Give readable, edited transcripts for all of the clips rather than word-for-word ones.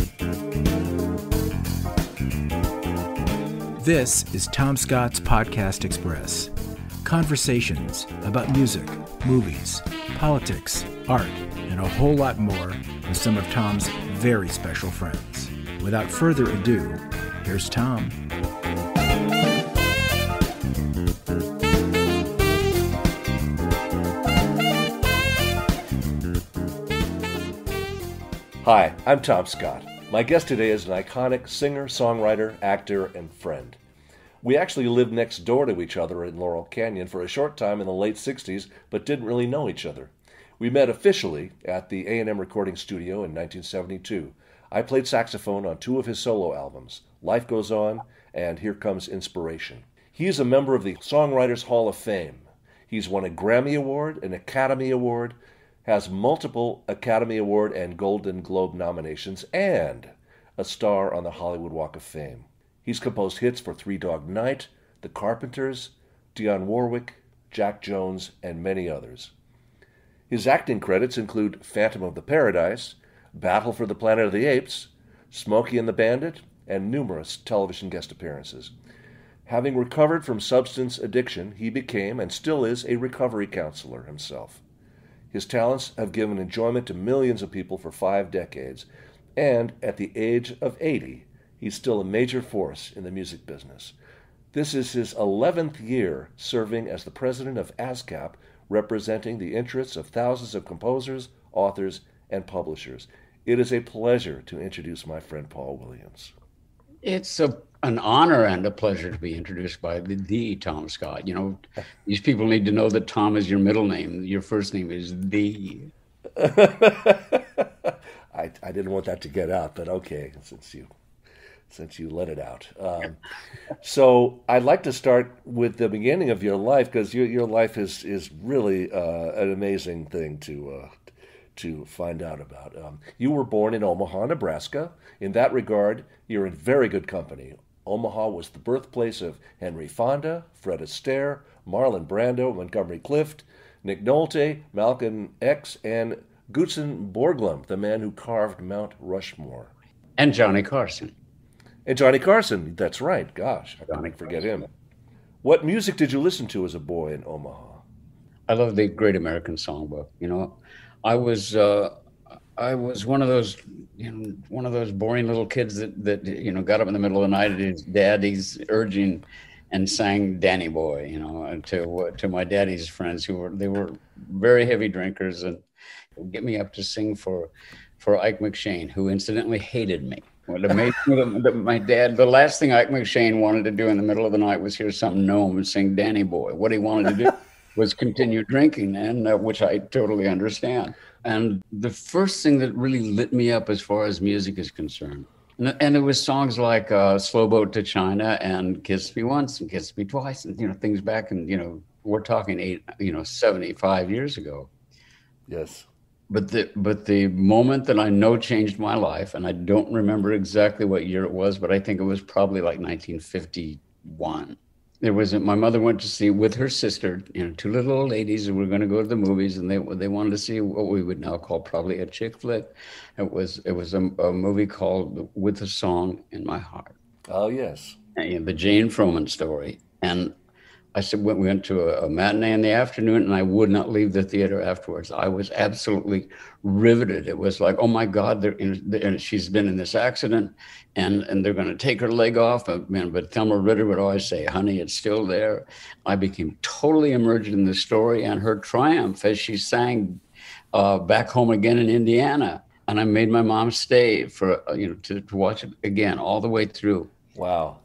This is Tom Scott's Podcast Express. Conversations about music, movies, politics, art, and a whole lot more with some of Tom's very special friends. Without further ado, here's Tom. Hi, I'm Tom Scott. My guest today is an iconic singer, songwriter, actor, and friend. We actually lived next door to each other in Laurel Canyon for a short time in the late 60s, but didn't really know each other. We met officially at the A&M recording studio in 1972. I played saxophone on two of his solo albums, Life Goes On and Here Comes Inspiration. He is a member of the Songwriters Hall of Fame. He's won a Grammy Award, an Academy Award, has multiple Academy Award and Golden Globe nominations, and a star on the Hollywood Walk of Fame. He's composed hits for Three Dog Night, The Carpenters, Dionne Warwick, Jack Jones, and many others. His acting credits include Phantom of the Paradise, Battle for the Planet of the Apes, Smokey and the Bandit, and numerous television guest appearances. Having recovered from substance addiction, he became and still is a recovery counselor himself. His talents have given enjoyment to millions of people for 5 decades, and at the age of 80, he's still a major force in the music business. This is his 11th year serving as the president of ASCAP, representing the interests of thousands of composers, authors, and publishers. It is a pleasure to introduce my friend Paul Williams. It's an honor and a pleasure to be introduced by the Tom Scott. You know, these people need to know that Tom is your middle name. Your first name is the. I didn't want that to get out, but okay, since you let it out. So I'd like to start with the beginning of your life, because your life is really an amazing thing to find out about. You were born in Omaha, Nebraska. In that regard, you're in very good company. Omaha was the birthplace of Henry Fonda, Fred Astaire, Marlon Brando, Montgomery Clift, Nick Nolte, Malcolm X, and Gutzon Borglum, the man who carved Mount Rushmore. And Johnny Carson. And Johnny Carson, that's right. Gosh, I couldn't forget him. What music did you listen to as a boy in Omaha? I love the Great American Songbook. You know, I was one of those, one of those boring little kids that got up in the middle of the night at his daddy's urging and sang Danny Boy, to my daddy's friends who were very heavy drinkers, and get me up to sing for Ike McShane, who incidentally hated me. What amazed me that my dad, the last thing Ike McShane wanted to do in the middle of the night was hear some gnome and sing Danny Boy. What he wanted to do was continue drinking, and which I totally understand. And the first thing that really lit me up as far as music is concerned, and it was songs like Slow Boat to China and Kiss Me Once and Kiss Me Twice, and things back in, we're talking 75 years ago. Yes. But the moment that I know changed my life, and I don't remember exactly what year it was, but I think it was probably like 1951. My mother went to see with her sister, two little old ladies who were going to go to the movies, and they wanted to see what we would now call probably a chick flick. It was a movie called With a Song in My Heart. Oh, yes. And the Jane Froman story. And I said, we went to a matinee in the afternoon, and I would not leave the theater afterwards. I was absolutely riveted. It was like, oh my God, she's been in this accident, and they're going to take her leg off. But Thelma Ritter would always say, honey, it's still there. I became totally immersed in the story and her triumph as she sang Back Home Again in Indiana. And I made my mom stay for, to watch it again all the way through. Wow.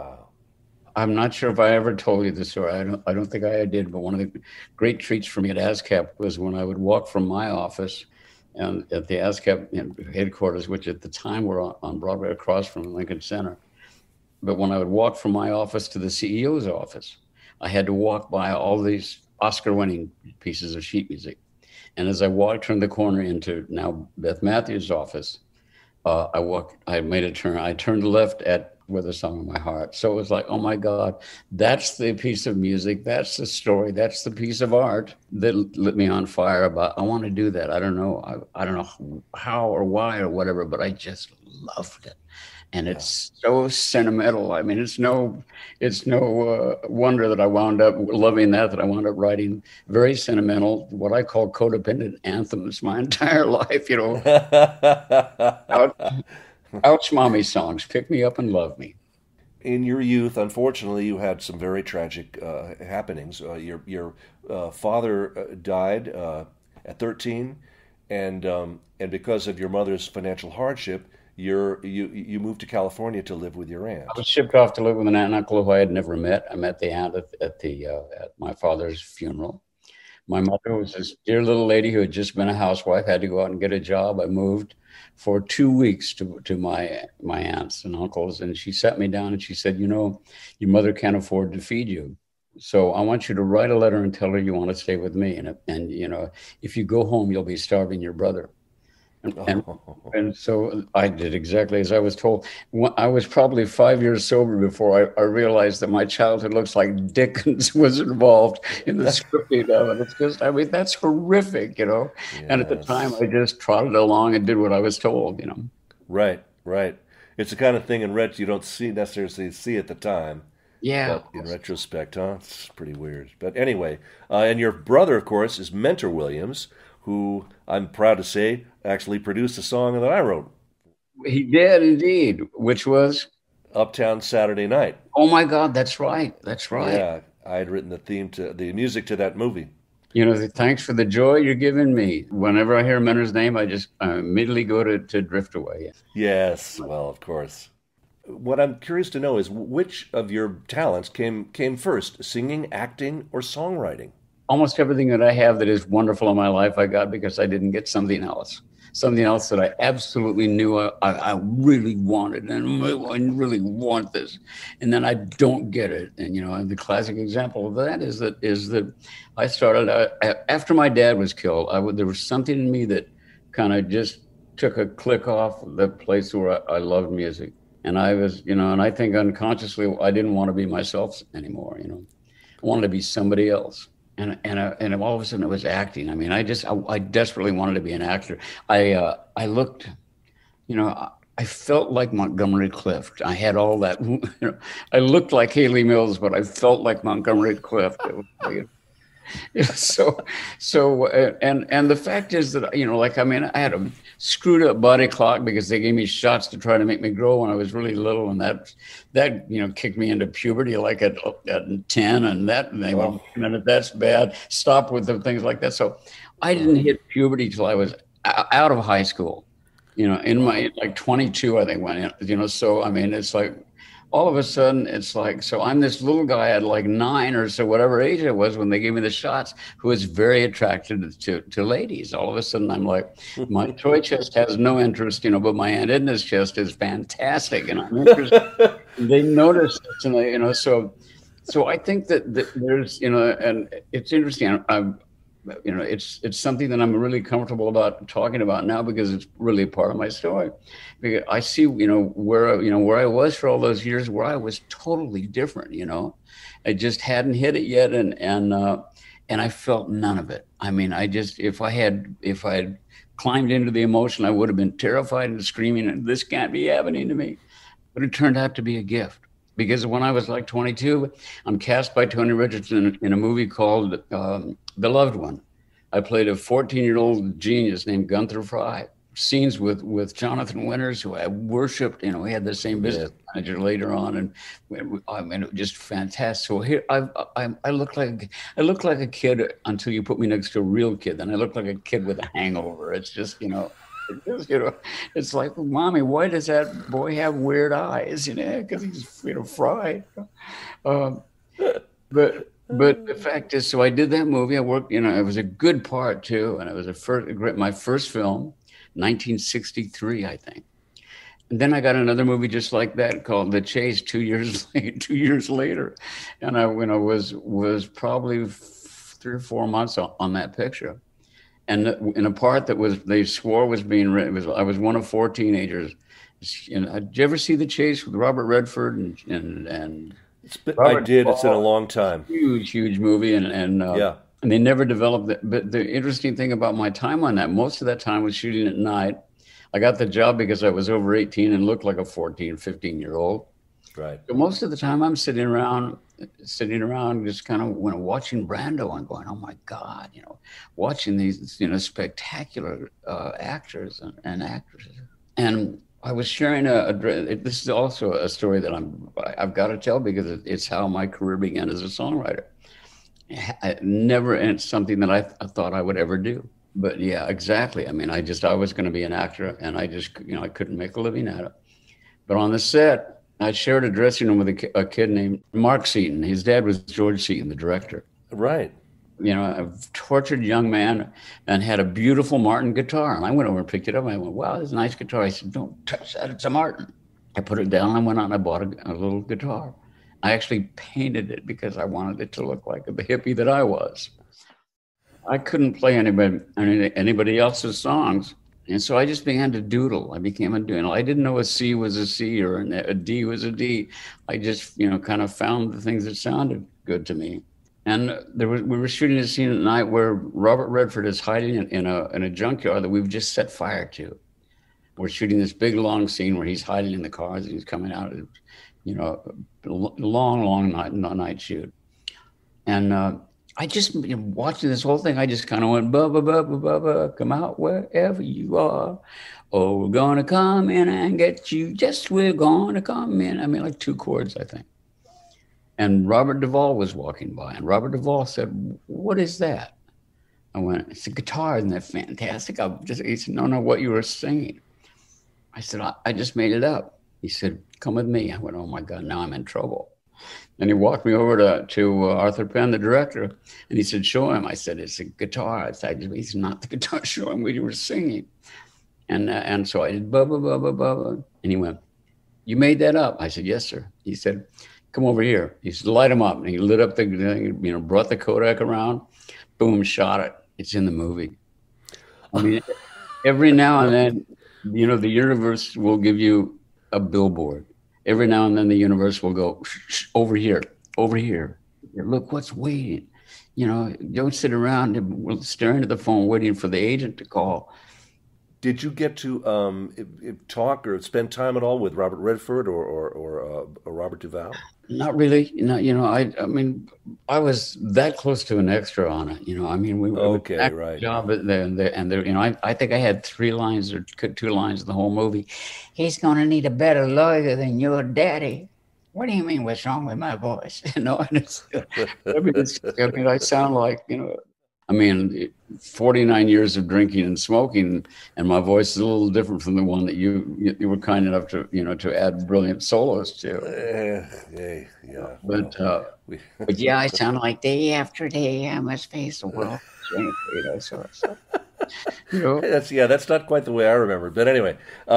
I'm not sure if I ever told you the story. I don't think I did, but one of the great treats for me at ASCAP was when I would walk from my office and at the ASCAP headquarters, which at the time were on Broadway across from Lincoln Center. But when I would walk from my office to the CEO's office, I had to walk by all these Oscar-winning pieces of sheet music. And as I turned the corner into now Beth Matthews' office, I made a turn. I turned left at with a song in my heart. So it was like, oh my God, that's the piece of music, that's the story, that's the piece of art that lit me on fire about, I want to do that. I don't know. I don't know how or why or whatever, but I just loved it. And Yeah. it's so sentimental. I mean, it's no wonder that I wound up loving that I wound up writing very sentimental, what I call codependent anthems my entire life, you know, ouch, ouch mommy songs, pick me up and love me. In your youth, unfortunately, you had some very tragic happenings. Your father died at 13, and because of your mother's financial hardship, you moved to California to live with your I aunt. was shipped off to live with an aunt and uncle who I had never met. I met the aunt at my father's funeral. My mother was this dear little lady who had just been a housewife, had to go out and get a job. I moved for 2 weeks to my aunts and uncles, and she sat me down and she said, you know, your mother can't afford to feed you. So I want you to write a letter and tell her you want to stay with me. And you know, if you go home, you'll be starving your brother. And, and Oh, and so I did exactly as I was told. I was probably 5 years sober before I realized that my childhood looks like Dickens was involved in the scripting of it. It's just, I mean, that's horrific, you know. And at the time, yes. I just trotted along and did what I was told, you know. Right, right. It's the kind of thing in you don't see necessarily see at the time, Yeah. but in retrospect, huh? It's pretty weird. But anyway, and your brother, of course, is Mentor Williams, who I'm proud to say actually produced a song that I wrote, He did indeed, which was, Uptown Saturday Night. oh my God, that's right. That's right. Yeah, I had written the music to that movie. You know, thanks for the joy you're giving me. Whenever I hear Mentor's name, I immediately go to Drift Away. Yes, well, of course. What I'm curious to know is which of your talents came first, singing, acting, or songwriting? Almost everything that I have that is wonderful in my life, I got because I didn't get something else that I absolutely knew I really wanted, and I really want this, and then I don't get it. And you know, and the classic example of that is that I started after my dad was killed. There was something in me that kind of just took a click off the place where I loved music, and I was, you know, and I think unconsciously I didn't want to be myself anymore. You know, I wanted to be somebody else. And all of a sudden it was acting. I mean, I desperately wanted to be an actor. I looked, you know, I felt like Montgomery Clift. I had all that, you know, I looked like Haley Mills, but I felt like Montgomery Clift. It was like, yeah, and the fact is that, you know, like, I mean, I had a screwed up body clock because they gave me shots to try to make me grow when I was really little, and that you know, kicked me into puberty like at 10, and they went, Oh, wait a minute, that's bad, stop with the things like that. So I didn't hit puberty till I was out of high school, you know, in wow. my like 22 I think went in, you know. So I mean, it's like all of a sudden it's like, so I'm this little guy at like 9 or so, whatever age I was when they gave me the shots, who was very attracted to ladies. All of a sudden I'm like, my toy chest has no interest, you know, but my Aunt Edna's chest is fantastic and I'm interested. They noticed this, and they, you know, so I think that there's, you know, and it's interesting. You know, it's something that I'm really comfortable about talking about now because it's really part of my story. Because I see, you know, where I was for all those years, where I was totally different. You know, I just hadn't hit it yet, and I felt none of it. I mean, I just, if I had climbed into the emotion, I would have been terrified and screaming, and this can't be happening to me. But it turned out to be a gift. Because when I was like 22, I'm cast by Tony Richardson in a movie called The Loved One. I played a 14-year-old genius named Gunther Fry. Scenes with Jonathan Winters, who I worshipped. You know, we had the same Yeah. business manager later on, and I mean, it was just fantastic. So here, I look like a kid until you put me next to a real kid. Then I look like a kid with a hangover. It's just, you know. You know, it's like, mommy, why does that boy have weird eyes? You know, because he's, you know, fried. Um, but the fact is, so I did that movie. I worked, you know, it was a good part too, and it was my first film, 1963, I think. And then I got another movie just like that called The Chase 2 years later, 2 years later, and I, you know, was probably 3 or 4 months on that picture. And in a part that was, they swore was being written, I was one of 4 teenagers, Did you ever see The Chase with Robert Redford and I Robert did. It's in a Duvall? long time. Huge movie, Yeah. and they never developed it. But the interesting thing about my time on that, most of that time was shooting at night. I got the job because I was over 18 and looked like a 14, 15-year-old. Right. So most of the time I'm sitting around just kind of watching Brando and going, oh my God, watching these, spectacular actors and actresses. And I was sharing this is also a story that I've got to tell because it's how my career began as a songwriter. It's something that I thought I would ever do. But yeah, exactly. I mean, I was going to be an actor, and I just, I couldn't make a living at it. But on the set, I shared a dressing room with a kid named Mark Seaton. His dad was George Seaton, the director. Right. A tortured young man, and had a beautiful Martin guitar. And I went over and picked it up. And I went, wow, that's a nice guitar. I said, don't touch that. It's a Martin. I put it down. I went out and I bought a little guitar. I actually painted it because I wanted it to look like the hippie that I was. I couldn't play anybody else's songs. And so I just began to doodle. I became a doodle. I didn't know a C was a C or a D was a D. I just, kind of found the things that sounded good to me. And we were shooting a scene at night where Robert Redford is hiding in a junkyard that we've just set fire to. We're shooting this big, long scene where he's hiding in the cars and he's coming out. Long night shoot. And I just, watching this whole thing, I just kind of went, ba ba ba ba ba ba, come out wherever you are. Oh, we're going to come in and get you. Just we're going to come in. I mean, like 2 chords, I think. And Robert Duvall was walking by, and Robert Duvall said, what is that? I went, it's a guitar. Isn't that fantastic? He said, no, what you were singing. I said, I just made it up. He said, come with me. I went, oh my God, now I'm in trouble. And he walked me over to Arthur Penn, the director, and he said, show him. I said, it's a guitar. He said, not the guitar. Show him what you were singing. And so I did, ba, ba, ba, ba, ba. And he went, you made that up? I said, yes, sir. He said, come over here. He said, light him up. And he lit up brought the Kodak around, boom, shot it. It's in the movie. I mean, every now and then, the universe will give you a billboard. Every now and then the universe will go, shh, over here. Look what's waiting. Don't sit around staring at the phone waiting for the agent to call. Did you get to talk or spend time at all with Robert Redford or Robert Duvall? Not really. I mean, I was that close to an extra on it. I mean, we were right. Job and I think I had 3 lines or 2 lines in the whole movie. He's going to need a better lawyer than your daddy. What do you mean? What's wrong with my voice? And I sound like 49 years of drinking and smoking, and my voice is a little different from the one that you were kind enough to to add brilliant solos to. Yeah. But yeah, I sound like day after day I must face the world. That's not quite the way I remember. But anyway,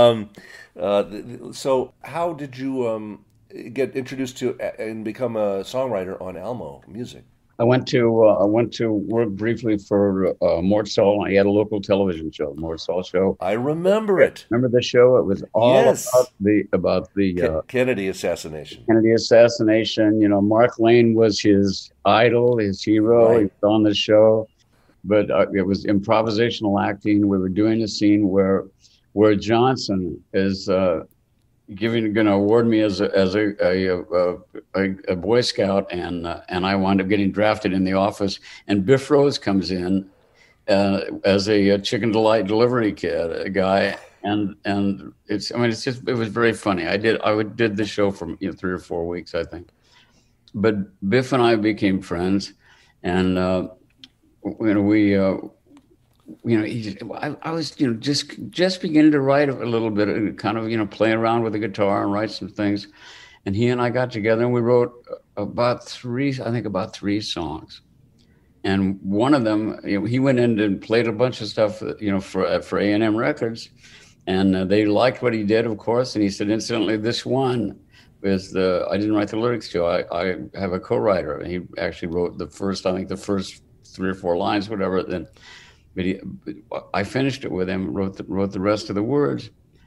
so how did you get introduced to and become a songwriter on Almo Music? I went to work briefly for Mort Sahl. He had a local television show, Mort Sahl Show. I remember it. Remember the show? It was all about the Kennedy assassination. Mark Lane was his idol, his hero. Right. He was on the show, but it was improvisational acting. We were doing a scene where Johnson is going to award me as a Boy Scout, and I wound up getting drafted in the office. And Biff Rose comes in as a Chicken Delight delivery guy, and it was very funny. I did the show for 3 or 4 weeks, I think. But Biff and I became friends, and I was, just beginning to write a little bit, kind of, play around with the guitar and write some things. And he and I got together and we wrote about 3 songs. And one of them, he went in and played a bunch of stuff, for A&M Records. And they liked what he did, of course. And he said, incidentally, this one is I didn't write the lyrics to. I have a co-writer. And he actually wrote the first 3 or 4 lines, whatever. Then. But I finished it with him, wrote the rest of the words,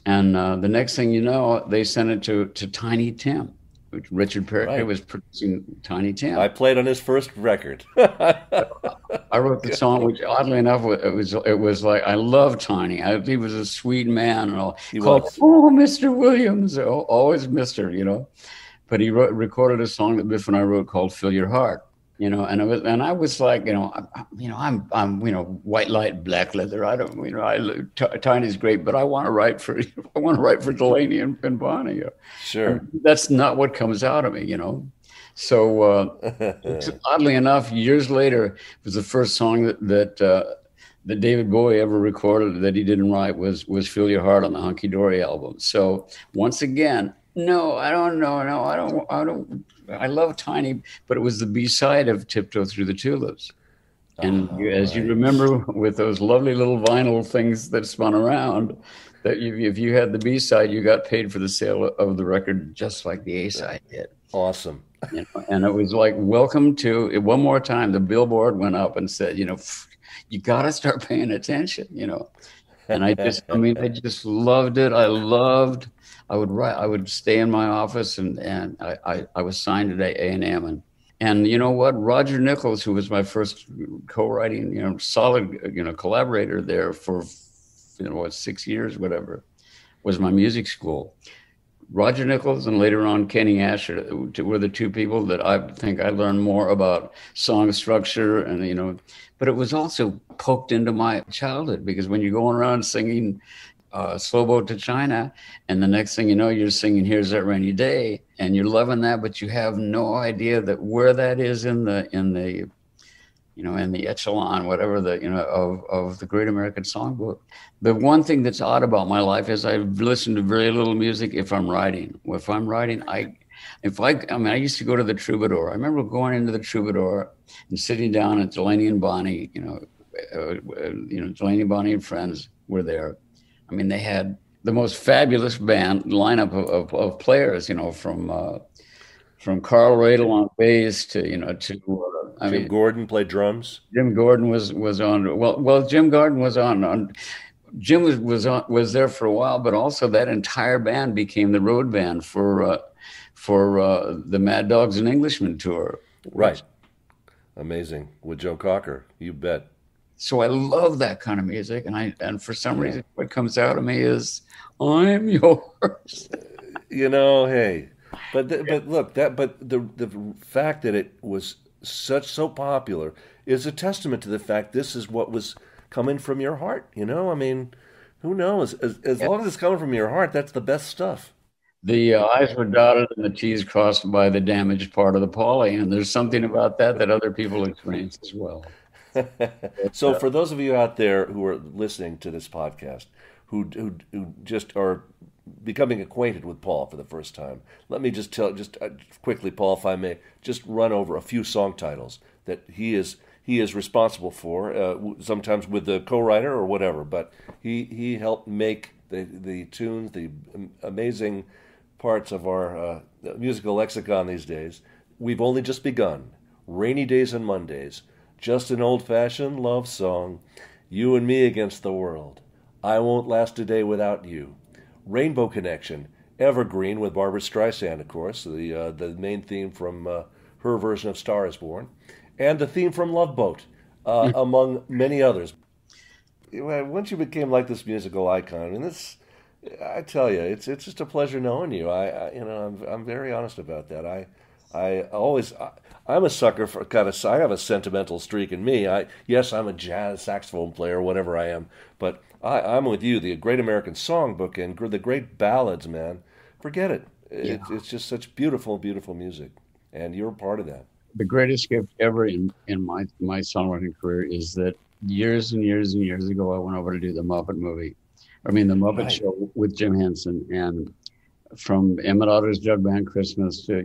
And the next thing you know, they sent it to Tiny Tim, which Richard Perry Right. was producing Tiny Tim. I played on his first record. I wrote the song, which oddly enough, it was like, I love Tiny. He was a sweet man, and all He called, was. oh, Mr. Williams, always Mr. But he recorded a song that Biff and I wrote called "Fill Your Heart." And I was like, I'm white light, black leather. I don't, Tiny's great, but I want to write for Delaney and Bonnie. Sure. And that's not what comes out of me. So oddly enough, years later, it was the first song that David Bowie ever recorded that he didn't write was "Feel Your Heart" on the Hunky Dory album. So once again, no, I don't know. No, I don't. I love Tiny, but it was the B-side of "Tiptoe Through the Tulips." And as you remember, with those lovely little vinyl things that spun around, that if you had the B-side, you got paid for the sale of the record, just like the A-side did. Awesome. And it was like, welcome to, one more time, the billboard went up and said, you got to start paying attention, And I just loved it. I would stay in my office and I was signed at A&M. And you know what? Roger Nichols, who was my first co-writing, solid, collaborator there for, 6 years, whatever, was my music school. Roger Nichols and later on Kenny Asher were the two people that I think I learned more about song structure and, but it was also poked into my childhood because when you're going around singing Slow Boat to China and the next thing you know, you're singing Here's That Rainy Day and you're loving that, but you have no idea that where that is in the echelon, whatever of the Great American Songbook. The one thing that's odd about my life is I've listened to very little music if I'm writing. If I'm writing, I used to go to the Troubadour. I remember going into the Troubadour and sitting down at Delaney and Bonnie, Delaney, Bonnie and friends were there. I mean, they had the most fabulous band lineup of players, from Carl Radle on bass to Jim Gordon played drums. Jim Gordon was on. Well, Jim Gordon was on. Jim was there for a while, but also that entire band became the road band for the Mad Dogs and Englishmen tour. Right. Amazing. With Joe Cocker, you bet. So I love that kind of music, and for some reason, what comes out of me is "I'm yours." Hey, but the fact that it was so popular is a testament to the fact this is what was coming from your heart. I mean, who knows? As long as it's coming from your heart, that's the best stuff. The I's were dotted and the T's crossed by the damaged part of the poly, and there's something about that other people experience as well. So for those of you out there who are listening to this podcast, who just are becoming acquainted with Paul for the first time, let me just quickly, Paul, if I may, just run over a few song titles that he is responsible for, sometimes with the co-writer or whatever, but he helped make the tunes, the amazing parts of our musical lexicon these days. We've Only Just Begun, Rainy Days and Mondays, Just an Old-Fashioned Love Song, You and Me Against the World, I Won't Last a Day Without You, Rainbow Connection, Evergreen with Barbra Streisand, of course, the main theme from her version of Star is Born, and the theme from Love Boat, among many others. Once you became like this musical icon, and I tell you, it's just a pleasure knowing you. I'm very honest about that. I'm a sucker for I have a sentimental streak in me. Yes, I'm a jazz saxophone player, whatever I am, but I'm with you. The Great American Songbook and the great ballads, man, forget it. It's just such beautiful, beautiful music, and you're a part of that. The greatest gift ever in my songwriting career is that years and years and years ago, I went over to do the Muppet movie. The Muppet Show with Jim Henson, and from Emmett Otter's Jug Band Christmas to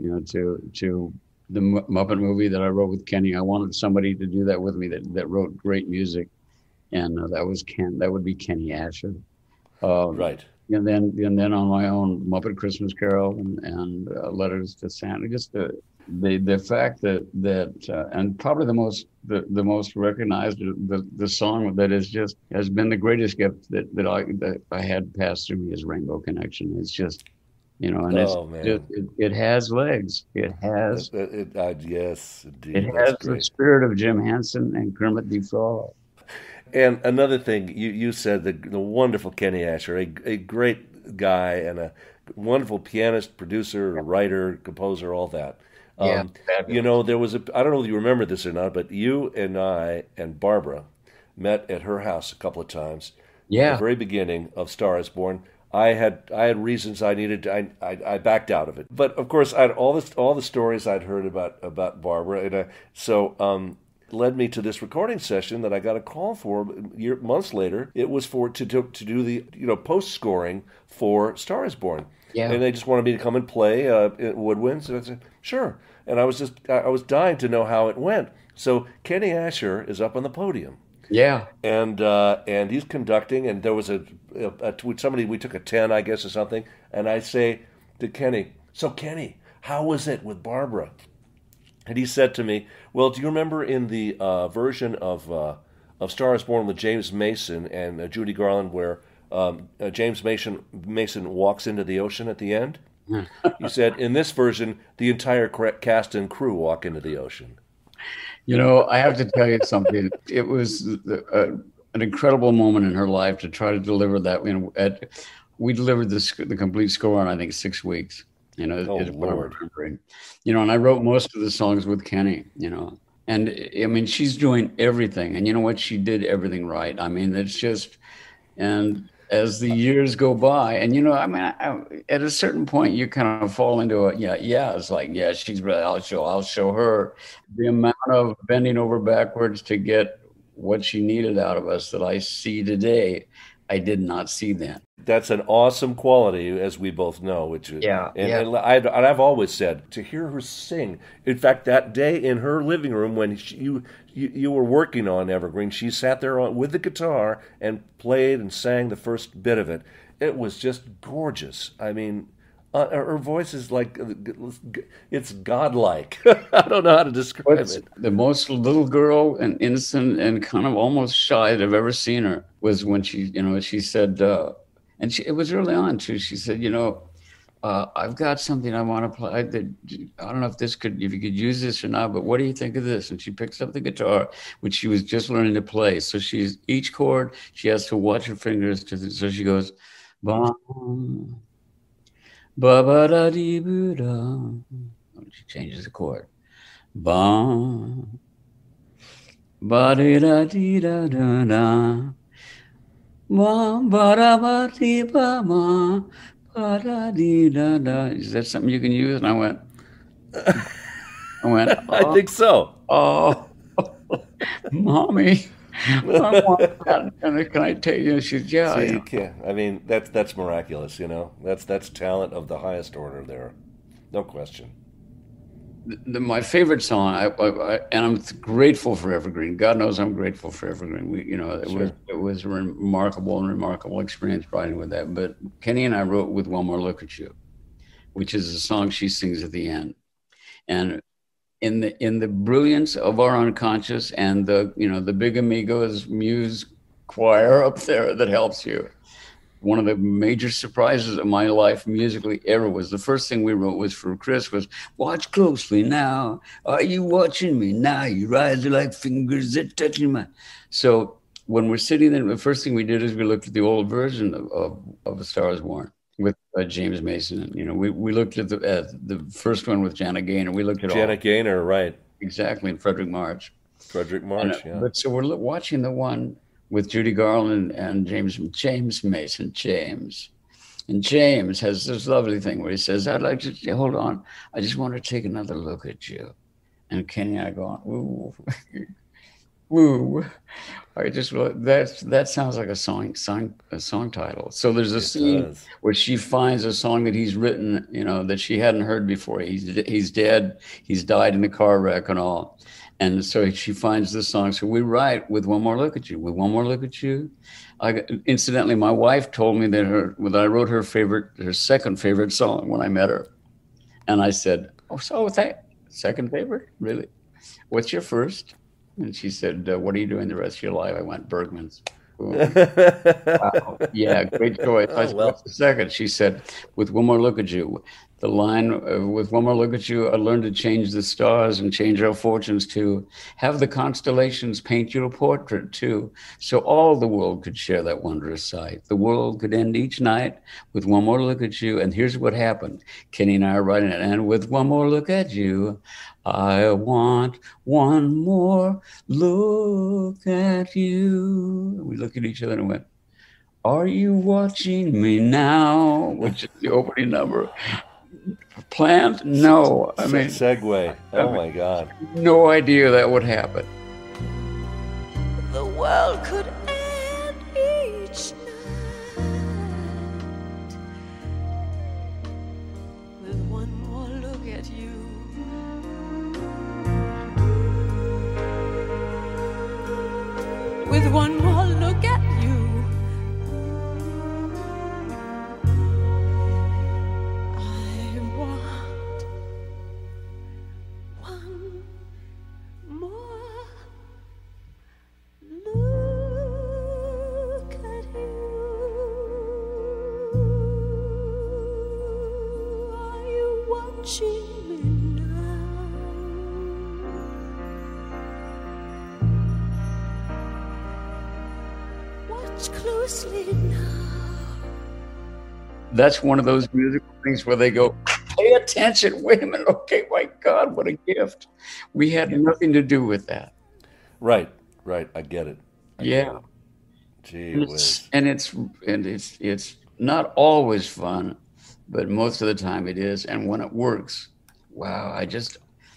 the Muppet movie that I wrote with Kenny. I wanted somebody to do that with me that wrote great music, and that would be Kenny Asher. Right. And then on my own, Muppet Christmas Carol and Letters to Santa. The fact that and probably the most recognized, the song that is just has been the greatest gift that I had passed through me is Rainbow Connection. It's just, and it's Oh just man. it has legs. Yes, It indeed. That's has the great. spirit of Jim Henson and Kermit the Frog. And another thing, you said the wonderful Kenny Asher, a great guy and a wonderful pianist, producer, writer, composer, all that. Yeah, fabulous. There was I don't know if you remember this or not, but you and I and Barbara met at her house a couple of times at the Yeah, very beginning of Star is Born. I had reasons I needed to, I backed out of it, but of course I had all the stories I'd heard about Barbara, and led me to this recording session that I got a call for months later. It was for to do the post scoring for Star is Born, yeah, and they just wanted me to come and play woodwinds. And I said sure, and I was dying to know how it went. So Kenny Asher is up on the podium, yeah. and he's conducting, and there was somebody, we took a 10 I guess or something, and I say to Kenny, so Kenny, how was it with Barbara? And he said to me, "Well, do you remember in the version of Star Is Born with James Mason and Judy Garland, where James Mason walks into the ocean at the end?" He said, "In this version, the entire cast and crew walk into the ocean." I have to tell you something. It was an incredible moment in her life to try to deliver that. We delivered the complete score in, I think, 6 weeks. Oh Is what I'm Lord, remembering. And I wrote most of the songs with Kenny. And I mean, she's doing everything, and you know what? She did everything right. I mean, it's just, and as the years go by, and I mean, at a certain point, you kind of fall into it. Yeah. It's like, yeah, she's really. I'll show her the amount of bending over backwards to get what she needed out of us that I see today. I did not see then. that's an awesome quality, as we both know. Which is, Yeah, and, yeah. and I've always said to hear her sing. In fact, that day in her living room when you were working on Evergreen, she sat there with the guitar and played and sang the first bit of it. It was just gorgeous. I mean, her voice is like it's godlike. I don't know how to describe What's it. the most little girl and innocent and kind of almost shy that I've ever seen her was when she said, and it was early on too. She said, I've got something I want to play. I don't know if you could use this or not, but what do you think of this? And she picks up the guitar, which she was just learning to play. So each chord, she has to watch her fingers so she goes, ba ba ba da dee boo da. She changes the chord. Ba ba dee da dee da da da. Ba ba da ba dee ba ma ba da dee da da. Is that something you can use? And I went, I think so. oh, mommy, I want that. And can I take you? She said, yeah, See, yeah. you can't. I mean, that's miraculous. That's talent of the highest order there, no question. My favorite song, and I'm grateful for Evergreen. God knows I'm grateful for Evergreen. Sure. It was a remarkable experience writing with that. But Kenny and I wrote with One More Look at You, which is a song she sings at the end. And in the brilliance of our unconscious and the Big Amigos Muse choir up there that helps you. One of the major surprises of my life musically ever was the first thing we wrote was for Chris was watch closely now. Are you watching me now? Your eyes are like fingers that touching my. So when we're sitting there, the first thing we did is we looked at the old version of A Star Is Born with James Mason. And, we looked at the first one with Janet Gaynor. We looked at all Janet Gaynor, right? exactly in Frederick March. Frederick And, March, yeah. but so we're watching the one with Judy Garland and James Mason. And James has this lovely thing where he says, I'd like to, hold on, I just want to take another look at you. And Kenny and I go, ooh, ooh. That sounds like a song title. So there's a It scene does. where she finds a song that he's written, that she hadn't heard before. He's dead. He's died in a car wreck and all. And so she finds this song. So we write with One More Look at You. With One More Look at You. Incidentally, my wife told me that I wrote her second favorite song when I met her. And I said, second favorite? Really? What's your first? And she said, what are you doing the rest of your life? I went, Bergman's. Boom. Wow. Yeah, great choice. I Oh, said, well. what's the second? She said, with one more look at you. The line, with one more look at you, I learned to change the stars and change our fortunes too. Have the constellations paint you a portrait too. So all the world could share that wondrous sight. The world could end each night with one more look at you. And here's what happened. Kenny and I are writing it. And with one more look at you, I want one more look at you. We looked at each other and went, are you watching me now? Which is the opening number. Planned? No. Segue. Oh my God. No idea that would happen. The world could end each night with one more look at you. With one more look at you. I want one more look at you. Are you watching me now? Watch closely now. That's one of those musical things where they go, pay attention. Wait a minute. Okay, my God, what a gift. We had nothing to do with that. Right. I get it. Yeah. Gee whiz. And it's not always fun, but most of the time it is. And when it works, wow, I just,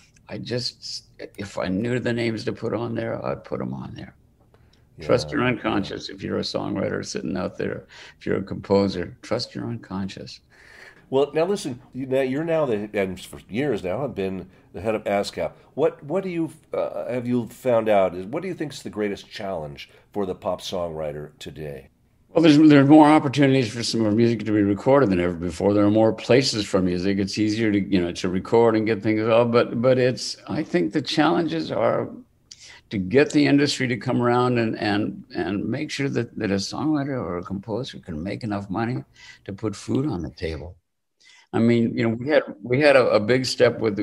if I knew the names to put on there, I'd put them on there. Yeah, Trust your unconscious. If you're a songwriter sitting out there, if you're a composer, trust your unconscious. Well, now listen. You're now and for years now have been the head of ASCAP. What do you have you found out? What do you think is the greatest challenge for the pop songwriter today? Well, there's more opportunities for some more music to be recorded than ever before. There are more places for music. It's easier to record and get things out. But I think the challenges are to get the industry to come around and make sure that a songwriter or a composer can make enough money to put food on the table. I mean, we had a big step with the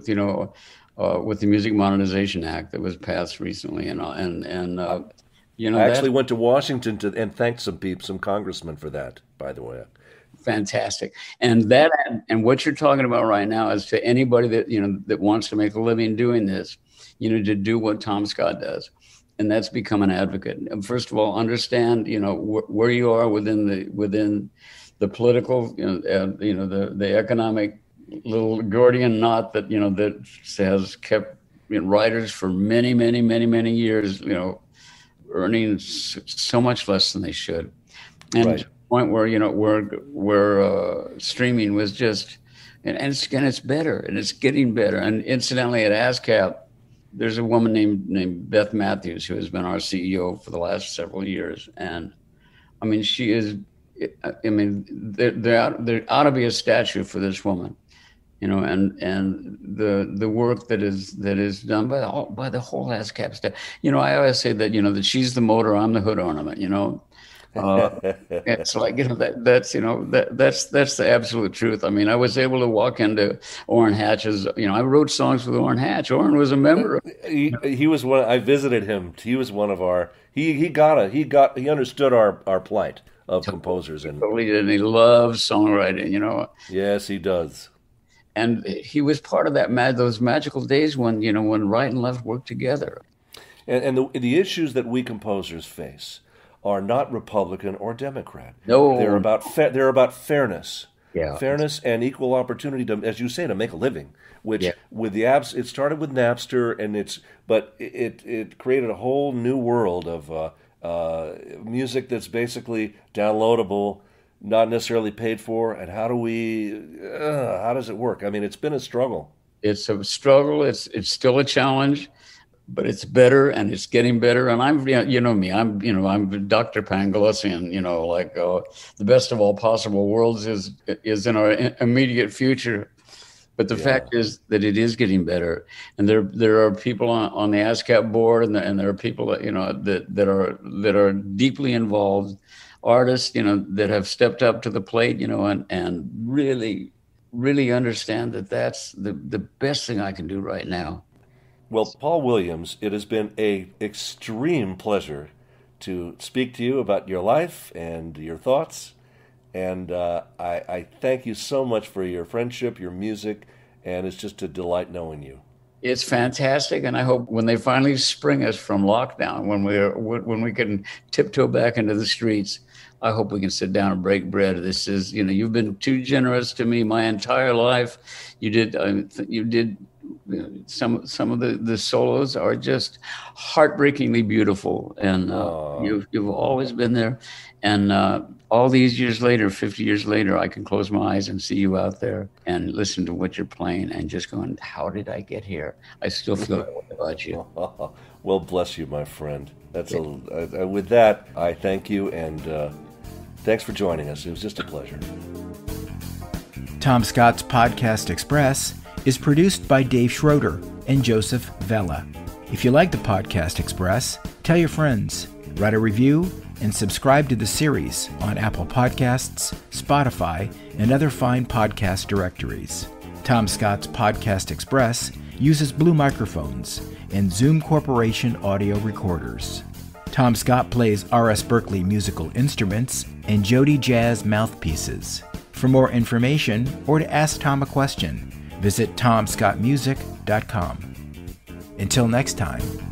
Music Modernization Act that was passed recently, I actually went to Washington and thanked some congressmen for that, by the way. Fantastic. And what you're talking about right now is to anybody that wants to make a living doing this, to do what Tom Scott does. And that's become an advocate. And first of all, understand, where you are within the political, the economic little Gordian knot that, that has kept writers for many, many, many, many years, earning so much less than they should. And right. To the point where streaming was just, and it's better and it's getting better. And incidentally, at ASCAP, there's a woman named Beth Matthews who has been our CEO for the last several years. And I mean, she is, there ought to be a statue for this woman, and the work that is done by the whole ASCAP staff. I always say that, that she's the motor, I'm the hood ornament, it's like, that's the absolute truth. I mean, I was able to walk into Orrin Hatch's, I wrote songs with Orrin Hatch. Orrin was a member of, he was one. I visited him. He was one of our, he understood our plight of composers. And he loves songwriting, Yes, he does. And he was part of those magical days when, when right and left worked together. And the issues that we composers face are not Republican or Democrat. No, they're about fairness. Yeah, fairness and equal opportunity to, as you say, to make a living. Which with the apps, it started with Napster, and it created a whole new world of music that's basically downloadable, not necessarily paid for. And how does it work? I mean, it's been a struggle. It's a struggle. It's still a challenge. But it's better, and it's getting better. And I'm, me, I'm Dr. Panglossian, the best of all possible worlds is in our immediate future. But the fact is that it is getting better, and there are people on the ASCAP board, and there are people that that are deeply involved, artists that have stepped up to the plate, and really understand that that's the best thing I can do right now. Well, Paul Williams, it has been a extreme pleasure to speak to you about your life and your thoughts. And I thank you so much for your friendship, your music, and it's just a delight knowing you. It's fantastic, and I hope when they finally spring us from lockdown, when we can tiptoe back into the streets, I hope we can sit down and break bread. This is, you've been too generous to me my entire life. You did some of the solos are just heartbreakingly beautiful, and you've always been there. And all these years later, 50 years later, I can close my eyes and see you out there and listen to what you're playing and just going, how did I get here? I still feel that way about you. Well, bless you, my friend. With that, I thank you, and thanks for joining us. It was just a pleasure. Tom Scott's Podcast Express is produced by Dave Schroeder and Joseph Vella. If you like the Podcast Express, tell your friends, write a review, and subscribe to the series on Apple Podcasts, Spotify, and other fine podcast directories. Tom Scott's Podcast Express uses Blue microphones and Zoom Corporation audio recorders. Tom Scott plays R.S. Berkeley musical instruments and Jody Jazz mouthpieces. For more information or to ask Tom a question, visit tomscottmusic.com. Until next time,